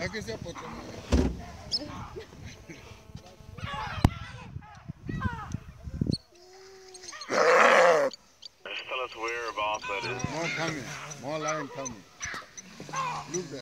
que se apoya. Just tell us whereabouts that is. More coming. More lion coming. Look there.